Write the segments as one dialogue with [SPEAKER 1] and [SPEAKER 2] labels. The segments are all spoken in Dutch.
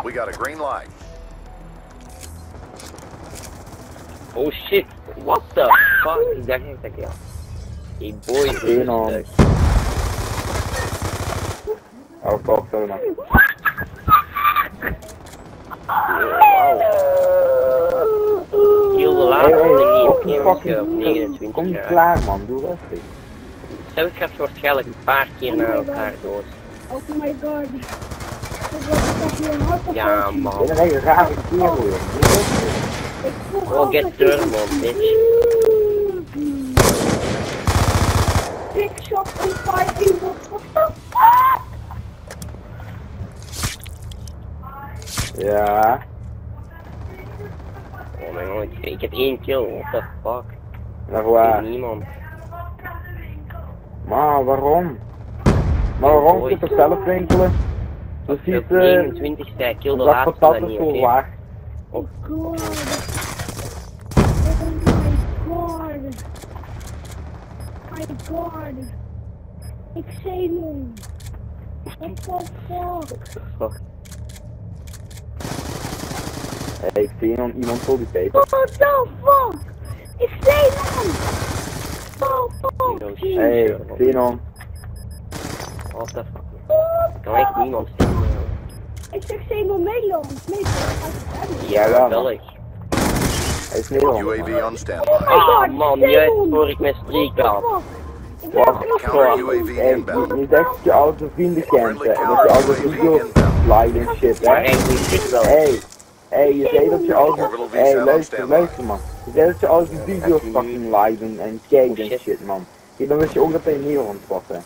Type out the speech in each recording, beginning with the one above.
[SPEAKER 1] We got a green light.
[SPEAKER 2] Oh shit, what the fuck? Ik dacht echt dat ja. Hey boy,
[SPEAKER 3] Geen on. Oh fuck, sorry man.
[SPEAKER 2] Kill de laatste niet op
[SPEAKER 3] fucking
[SPEAKER 2] 29
[SPEAKER 3] kom niet
[SPEAKER 2] jaar.
[SPEAKER 3] klaar man, doe rustig.
[SPEAKER 2] Zelf gaat waarschijnlijk een paar keer naar elkaar dood.
[SPEAKER 4] Oh my god.
[SPEAKER 2] Ja
[SPEAKER 3] Ik
[SPEAKER 2] man.
[SPEAKER 3] ben een hele rare kerel joh.
[SPEAKER 2] Oh get thermal bitch.
[SPEAKER 4] Big shot and fighting. What the fuck?
[SPEAKER 3] Ja.
[SPEAKER 2] Oh mijn god, ik heb 1 kill, what the fuck.
[SPEAKER 3] Naar waar?
[SPEAKER 2] Niemand.
[SPEAKER 3] Maar waarom? Maar waarom zit er zelf winkelen? Zo ziet
[SPEAKER 2] Op 29 zij kill de
[SPEAKER 3] dat
[SPEAKER 2] laatste
[SPEAKER 3] patat
[SPEAKER 2] dan
[SPEAKER 3] is
[SPEAKER 2] niet,
[SPEAKER 3] zo
[SPEAKER 2] oké?
[SPEAKER 3] laag.
[SPEAKER 4] Oh god. Oh my god. Ik zei nu. What the fuck?
[SPEAKER 2] Fuck.
[SPEAKER 3] Hey, ik zie iemand voor die peper.
[SPEAKER 4] What the fuck? Ik zei nu. Oh fuck.
[SPEAKER 3] Hey, Xenon.
[SPEAKER 2] What the fuck. Kan echt niemand vinden.
[SPEAKER 4] Ik zeg Zeeman Nederland. Nee,
[SPEAKER 2] Ja,
[SPEAKER 3] Ja,
[SPEAKER 2] Belg.
[SPEAKER 3] Hij is Nederland.
[SPEAKER 1] UAV on standby.
[SPEAKER 2] Ah man, juist voor ik mijn streak had.
[SPEAKER 1] Counter UAV
[SPEAKER 3] Hey,
[SPEAKER 1] inbound.
[SPEAKER 3] niet echt dat je al zijn vrienden kent hè, en dat je al zijn video's slide en shit
[SPEAKER 2] Maar
[SPEAKER 3] hè.
[SPEAKER 2] eigenlijk dit wel.
[SPEAKER 3] Hey, je zei dat je al hey, luister man. Je zei dat je al zijn video's fucking live en kijkt en shit man. Kijk, dan wist je ook dat hij in Nederland was hè.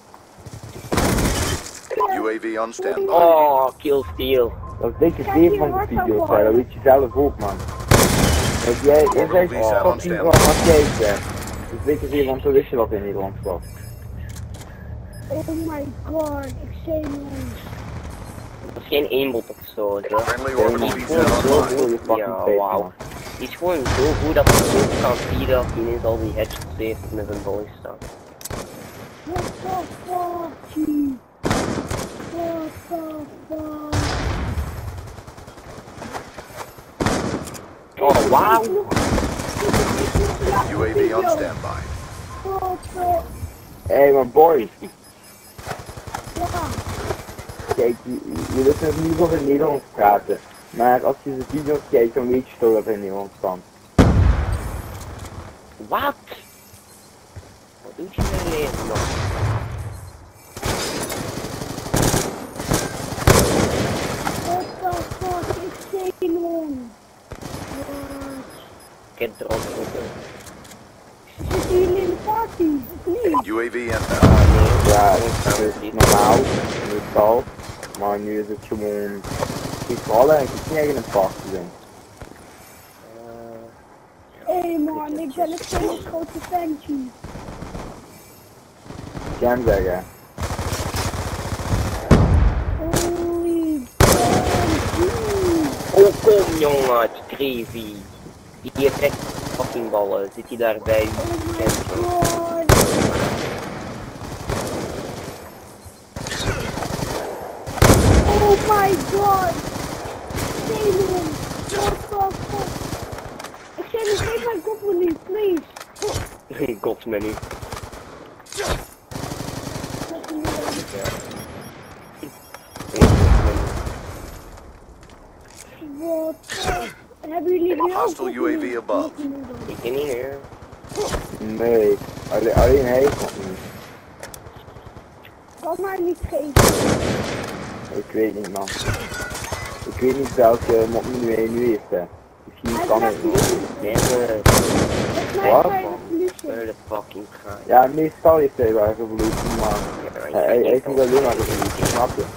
[SPEAKER 1] UAV on standby.
[SPEAKER 2] Oh, kill steal.
[SPEAKER 3] Dat is dikke zeer van de video's hè, dat weet je zelf ook man. Kijk, jij zegt fucking van wat kijkt hè. Dat is dikke zeer, want zo wist je dat hij in Nederland was.
[SPEAKER 4] Oh my god, ik zei nu.
[SPEAKER 2] Dat is geen aimbot of zo, hè.
[SPEAKER 1] Friendly
[SPEAKER 3] Hey,
[SPEAKER 1] orbital
[SPEAKER 3] man,
[SPEAKER 1] VSAT
[SPEAKER 3] zo
[SPEAKER 1] online.
[SPEAKER 3] wil je fucking
[SPEAKER 2] Ja,
[SPEAKER 3] peper
[SPEAKER 2] wauw.
[SPEAKER 3] man.
[SPEAKER 2] Die is gewoon zo goed dat hij zo kan zien dat hij ineens al die headshots heeft met zijn boy staan.
[SPEAKER 4] What the fuck, G? What the fuck?
[SPEAKER 2] Oh, wauw.
[SPEAKER 1] UAV on standby.
[SPEAKER 4] What the...
[SPEAKER 3] Hey, maar boys.
[SPEAKER 4] Ja.
[SPEAKER 3] Kijk, je wilt met niet over Nederlands praten. Maar als je de video's kijkt, dan weet je toch dat hij in Nederland staat.
[SPEAKER 2] Wat? Wat doet je nou leven nog?
[SPEAKER 4] What the fuck, ik zei nu.
[SPEAKER 2] Ik heb er al gevonden.
[SPEAKER 4] Zitten jullie in de party, of niet?
[SPEAKER 1] UAV inbound.
[SPEAKER 3] Ja, dat is normaal, meestal. Maar nu is het gewoon... Ik vooral eigenlijk niet echt in een party zijn.
[SPEAKER 4] Hé man, ik ben een hele grote fantje.
[SPEAKER 3] Ik kan hem zeggen.
[SPEAKER 4] Holy fuck.
[SPEAKER 2] Oh kom jongen, Trevi. Die heeft echt fucking ballen. Zit hij daar bij u?
[SPEAKER 4] Oh my god. Oh my god. Damon. What the fuck. Ik zei nog steeds mijn koppel niet, please.
[SPEAKER 2] Godsmenu.
[SPEAKER 4] Wat? Hebben jullie nu ook
[SPEAKER 1] Hostile UAV above.
[SPEAKER 2] Ik ken niet meer.
[SPEAKER 3] Nee, alleen hij is nog niet.
[SPEAKER 4] Kan maar niet geven.
[SPEAKER 3] Ik weet niet man. Ik weet niet welke mod hij nu heeft hè. Misschien kan het nog.
[SPEAKER 2] Nee,
[SPEAKER 3] Wat?
[SPEAKER 2] where the fucking guy.
[SPEAKER 3] Ja, meestal heeft hij wel revolutie, maar hij heeft niet alleen maar revolutie, snap je?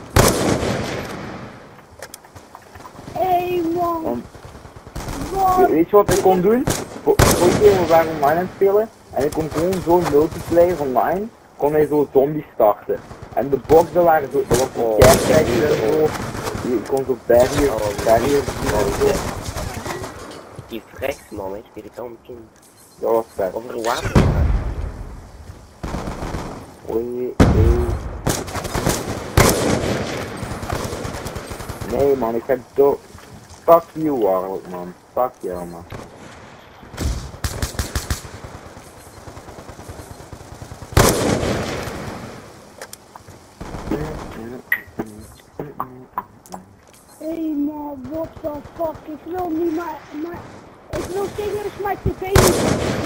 [SPEAKER 4] Hé man.
[SPEAKER 3] Want,
[SPEAKER 4] Wat?
[SPEAKER 3] weet je wat ik kon doen? Vorige keer we waren online aan het spelen en ik kon gewoon zo'n multiplayer online, kon hij zo zombies starten. En de boxen waren zo, dat was een kerkijk en zo, je kon zo barriers doen en zo.
[SPEAKER 2] Die freks man, echt irritant kind.
[SPEAKER 3] Dat was vet.
[SPEAKER 2] Over een wapen.
[SPEAKER 3] Oei, Nee man, ik ga dood. Fuck you Warlock man. Fuck jou man.
[SPEAKER 4] Hey man, what the fuck, ik wil niet maar ik wil serieus mijn tv niet.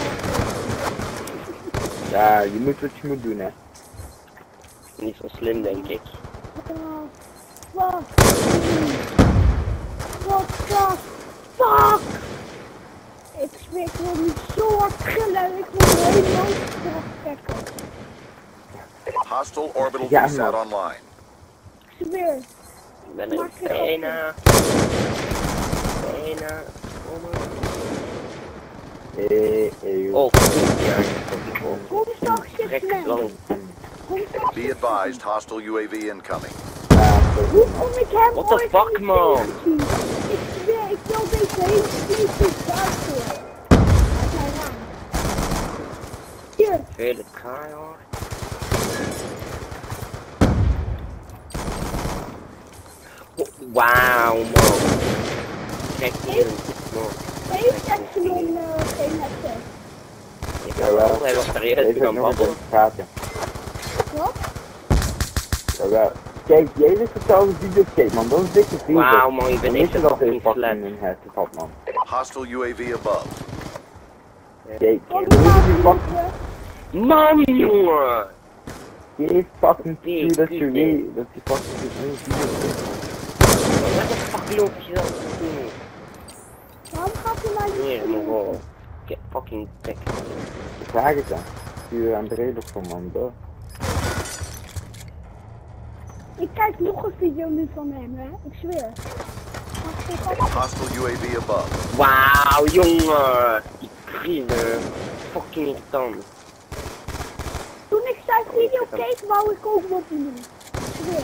[SPEAKER 3] Ja, je moet wat je moet doen hè.
[SPEAKER 2] Niet zo slim, denk ik.
[SPEAKER 4] What the fuck? Ik zweer, ik wil niet zo hard gillen, ik wil helemaal terugtrekken.
[SPEAKER 1] Hostile orbital
[SPEAKER 3] Ja,
[SPEAKER 1] VSAT
[SPEAKER 3] man.
[SPEAKER 1] online.
[SPEAKER 4] Ik zweer.
[SPEAKER 2] Ik ben er bijna. Bijna. Oh, ja.
[SPEAKER 4] Kom straks
[SPEAKER 2] Trek
[SPEAKER 4] snel.
[SPEAKER 2] lang.
[SPEAKER 4] Kom straks
[SPEAKER 1] Be advised, hostile UAV incoming.
[SPEAKER 4] Hoe kom ik hem
[SPEAKER 2] What the
[SPEAKER 4] ooit
[SPEAKER 2] fuck,
[SPEAKER 4] niet
[SPEAKER 2] man?
[SPEAKER 4] tegenzien? Ik zweer, ik wil deze hele PlayStation uitvoeren. Uit mijn raam. Hier,
[SPEAKER 2] Vele tryhard. Wauw, man. Kijk hier, man.
[SPEAKER 4] heeft Epsilon geen headset.
[SPEAKER 2] Ik heb wel, hij was serieus
[SPEAKER 3] Deze
[SPEAKER 2] gaan
[SPEAKER 3] nog een
[SPEAKER 2] babbelen.
[SPEAKER 3] praten.
[SPEAKER 4] Wat?
[SPEAKER 3] Jawel. Kijk, jij is hetzelfde videotape man, dat is dikke video.
[SPEAKER 2] Wauw, man, je
[SPEAKER 3] Dan
[SPEAKER 2] bent
[SPEAKER 3] weet
[SPEAKER 2] echt
[SPEAKER 3] je
[SPEAKER 2] een
[SPEAKER 3] dat hij
[SPEAKER 2] fucking
[SPEAKER 3] fucking
[SPEAKER 2] slet.
[SPEAKER 3] een headset had man.
[SPEAKER 1] Hostile UAV above.
[SPEAKER 3] Kijk,
[SPEAKER 4] Wat
[SPEAKER 3] weet je die fucking...
[SPEAKER 2] Man, jongen!
[SPEAKER 3] Die heeft fucking
[SPEAKER 2] Die-
[SPEAKER 3] toe dat
[SPEAKER 2] die-
[SPEAKER 3] je
[SPEAKER 2] die.
[SPEAKER 3] weet dat die fucking een videotape.
[SPEAKER 2] Wat de fuck loop je dan te doen?
[SPEAKER 4] Waarom gaat hij mij
[SPEAKER 2] Nee,
[SPEAKER 4] niet
[SPEAKER 2] maar
[SPEAKER 4] doen?
[SPEAKER 2] gewoon. Get fucking tek.
[SPEAKER 3] Ik vraag het dan. Stuur aan de reden van man, bro.
[SPEAKER 4] Ik kijk nog een video nu van hem, hè? Ik zweer. Wacht, ik ga-
[SPEAKER 1] Hostile UAV above.
[SPEAKER 2] Wauw, jongen! Die krielen. Fucking irritant.
[SPEAKER 4] Toen ik zijn video keek, wou ik ook wat doen. Ik zweer.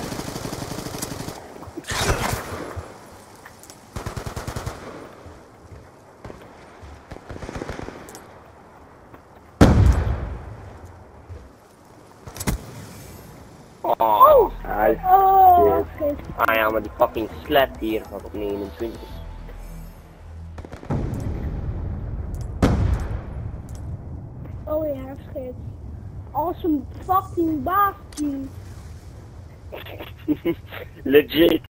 [SPEAKER 2] Oh.
[SPEAKER 3] Hij
[SPEAKER 4] Oh,
[SPEAKER 3] shit.
[SPEAKER 4] shit.
[SPEAKER 2] Ah ja, maar die fucking slet hier gaat op 29.
[SPEAKER 4] Oh ja, shit. Als een fucking baas, die.
[SPEAKER 2] Legit.